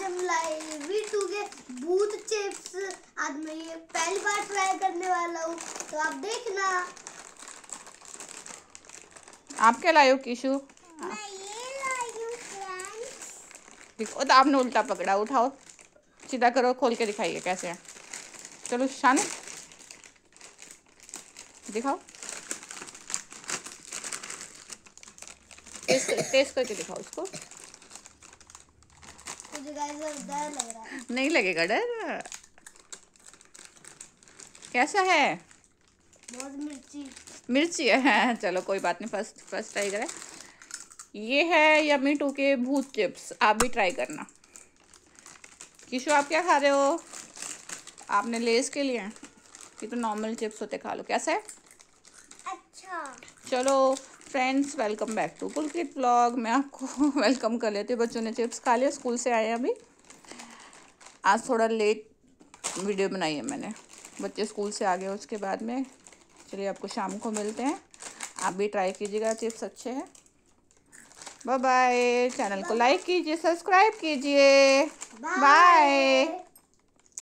हम लाए V2 के भूत चिप्स। आज मैं ये पहली बार ट्राई करने वाला हूँ, तो आप देखना। आप क्या लाए हो किशु? मैं ये लाई हूँ फ्रेंड्स। देखो तो आपने उल्टा पकड़ा, उठाओ सीधा करो, खोल के दिखाइए कैसे है। चलो शान दिखाओ, टेस्ट करके दिखाओ इसको। मुझे गाइस डर लग रहा है। नहीं लगेगा डर। कैसा है? बहुत मिर्ची मिर्ची है। चलो कोई बात नहीं, फर्स्ट ट्राई करें। ये है यम्मी 2 के भूत चिप्स, आप भी ट्राई करना। किशु आप क्या खा रहे हो? आपने लेस के लिए? ये तो नॉर्मल चिप्स होते, खा लो। कैसा है? अच्छा। चलो friends, welcome back to Pulkit vlog. मैं आपको वेलकम कर लेती हूँ। बच्चों ने चिप्स खा लिया, स्कूल से आए अभी। आज थोड़ा लेट वीडियो बनाई है मैंने, बच्चे स्कूल से आ गए उसके बाद में। चलिए आपको शाम को मिलते हैं, आप भी ट्राई कीजिएगा, चिप्स अच्छे हैं। Bye bye. चैनल को लाइक कीजिए, सब्सक्राइब कीजिए। बाय।